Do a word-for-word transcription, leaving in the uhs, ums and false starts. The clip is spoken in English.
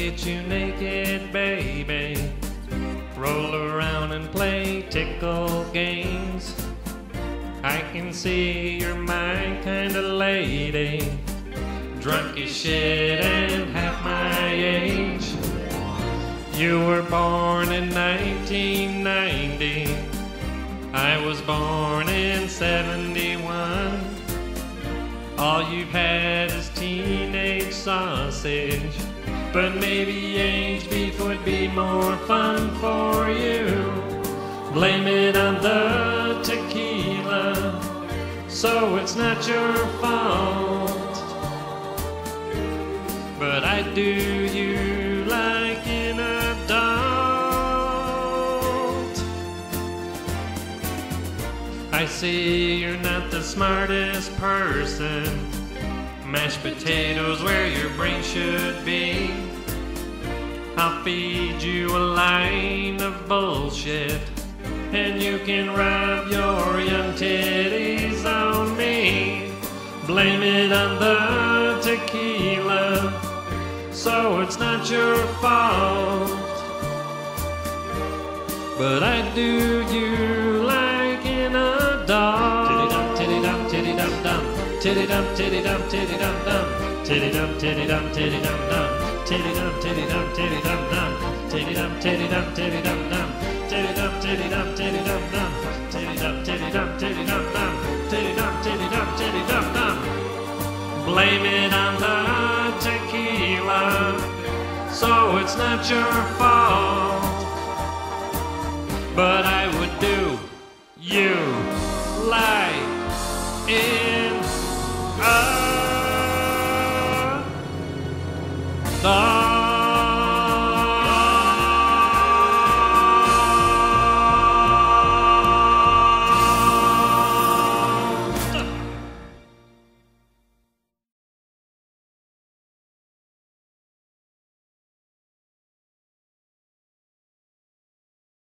get you naked, baby. Roll around and play tickle games. I can see you're my kind of lady, drunk as shit and half my age. You were born in nineteen ninety, I was born in seventy-one. All you've had is teenage sausage, but maybe aged beef would be more fun for you. Blame it on the tequila, so it's not your fault. But I do you like an adult. I see you're not the smartest person. Mashed potatoes where your brain should be. I'll feed you a line of bullshit, and you can rub your young titties on me. Blame it on the tequila, so it's not your fault. But I do you like an adult. Titty-dum, titty-dum, titty-dum-dum. Titty-dum, titty-dum, titty-dum-dum. Titty-dum, titty-dum, titty-dum-dum. Titty-dum, titty-dum, titty-dum-dum. Titty-dum, titty-dum, titty-dum-dum. Titty-dum, titty-dum, titty-dum-dum. Titty-dum, titty-dum, titty-dum-dum. Titty-dum, titty-dum, titty-dum-dum. Blame it on the tequila, so it's not your fault. But I would do you like in a dog.